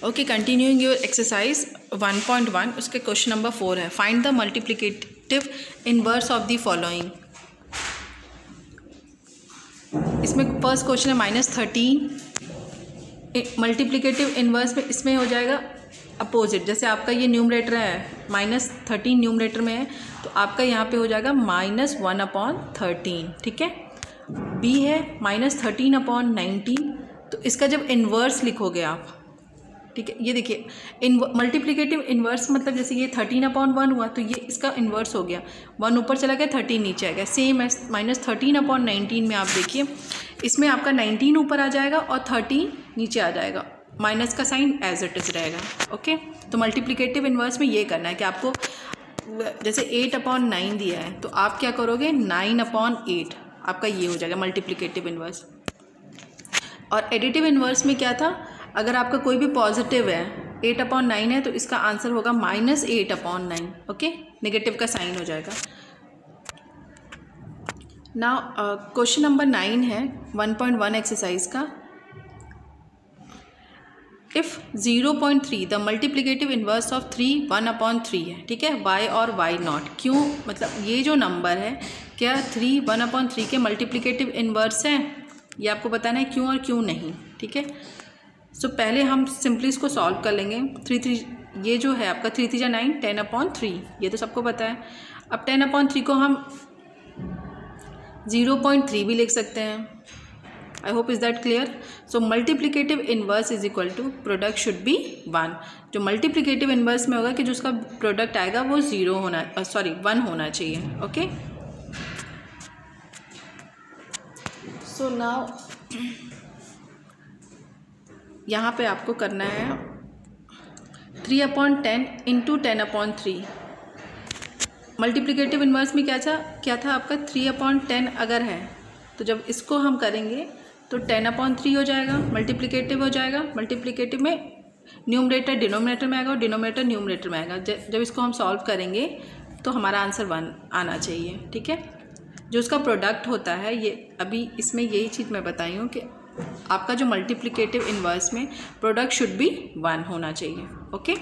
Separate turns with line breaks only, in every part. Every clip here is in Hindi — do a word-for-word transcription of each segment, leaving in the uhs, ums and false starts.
Okay, continuing your exercise one point one, उसके क्वेश्चन नंबर फोर है, find the multiplicative inverse of the following. इसमें फर्स्ट क्वेश्चन है माइनस थर्टीन, मल्टीप्लिकेटिव इनवर्स में इसमें हो जाएगा अपोजिट। जैसे आपका ये न्यूमरेटर है, माइनस थर्टीन न्यूमरेटर में है, तो आपका यहाँ पे हो जाएगा माइनस वन अपॉन थर्टीन। ठीक है, बी है माइनस थर्टीन अपॉन नाइनटीन, तो इसका जब इन्वर्स लिखोगे आप, ठीक है, ये देखिए इन मल्टीप्लिकेटिव इन्वर्स मतलब जैसे ये थर्टीन अपॉन वन हुआ तो ये इसका इन्वर्स हो गया, वन ऊपर चला गया थर्टीन नीचे आ गया। सेम है माइनस थर्टीन अपॉन नाइनटीन में आप देखिए इसमें आपका नाइनटीन ऊपर आ जाएगा और थर्टीन नीचे आ जाएगा, माइनस का साइन एज इट इज़ रहेगा। ओके, तो मल्टीप्लिकेटिव इन्वर्स में ये करना है कि आपको जैसे एट अपॉन नाइन दिया है तो आप क्या करोगे, नाइन अपॉन एट, आपका ये हो जाएगा मल्टीप्लिकेटिव इन्वर्स। और एडिटिव इन्वर्स में क्या था, अगर आपका कोई भी पॉजिटिव है, एट अपॉन नाइन है, तो इसका आंसर होगा minus eight upon nine. Okay, negative का साइन हो जाएगा। नाउ क्वेश्चन नंबर नाइन है वन पॉइंट वन एक्सरसाइज का, if zero point three the multiplicative inverse of three one upon three है, ठीक है, वाई और वाई नॉट, क्यों, मतलब ये जो नंबर है क्या थ्री वन अपॉन थ्री के मल्टीप्लिकेटिव इन्वर्स है, ये आपको बताना है क्यों और क्यों नहीं। ठीक है, सो so, पहले हम सिंपली इसको सॉल्व कर लेंगे। थ्री थ्री ये जो है आपका थ्री थ्री जा नाइन, टेन अपॉन थ्री, ये तो सबको पता है। अब टेन अपॉन थ्री को हम ज़ीरो पॉइंट थ्री भी लिख सकते हैं। I hope is that clear. So multiplicative inverse is equal to product should be one. जो मल्टीप्लिकेटिव इन्वर्स में होगा कि जो उसका प्रोडक्ट आएगा वो ज़ीरो होना, सॉरी वन होना चाहिए। ओके, सो नाउ यहाँ पे आपको करना है three upon ten into ten upon three. Multiplicative inverse में क्या था क्या था आपका थ्री अपॉन टेन अगर है तो जब इसको हम करेंगे तो टेन अपॉन थ्री हो जाएगा, मल्टीप्लिकेटिव हो जाएगा। मल्टीप्लिकेटिव में न्यूमरेटर डिनोमिनेटर में आएगा और डिनोमिनेटर न्यूमरेटर में आएगा। जब इसको हम सॉल्व करेंगे तो हमारा आंसर वन आना चाहिए। ठीक है, जो उसका प्रोडक्ट होता है, ये अभी इसमें यही चीज़ मैं बताई हूँ कि आपका जो मल्टीप्लिकेटिव इन्वर्स में प्रोडक्ट शुड बी वन होना चाहिए। ओके,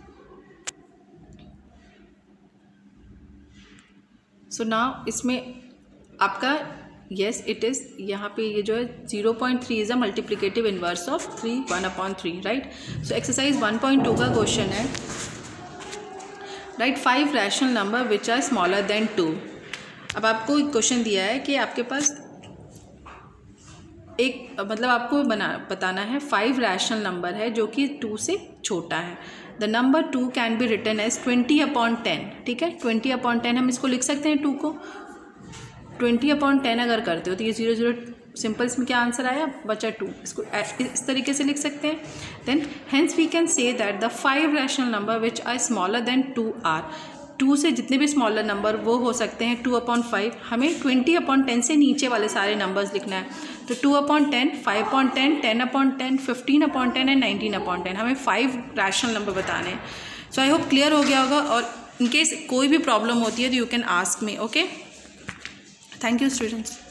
सो नाउ इसमें आपका येस इट इज़, यहाँ पे ये जो है zero point three is a multiplicative inverse of three one upon three, right. So exercise one point two का क्वेश्चन है, write five rational number which are smaller than two. अब आपको एक क्वेश्चन दिया है कि आपके पास एक मतलब आपको बना बताना है फाइव रैशनल नंबर है जो कि टू से छोटा है। The number two can be written as twenty upon ten. ठीक है, ट्वेंटी अपॉन टेन हम इसको लिख सकते हैं, टू को ट्वेंटी अपॉन टेन अगर करते हो तो ये जीरो जीरो सिंपल, इसमें क्या आंसर आया, बचा टू। इसको इस तरीके से लिख सकते हैं। Then hence we can say that the five rational number which are smaller than two are, two से जितने भी स्मॉलर नंबर वो हो सकते हैं टू अपॉन फाइव। हमें ट्वेंटी अपॉन टेन से नीचे वाले सारे नंबर्स लिखना है, तो two upon ten, five upon ten, ten upon ten, fifteen upon ten and nineteen upon ten, हमें फाइव रैशनल नंबर बताने हैं। सो आई होप क्लियर हो गया होगा, और इन केस कोई भी प्रॉब्लम होती है तो you can ask me. Okay, thank you students.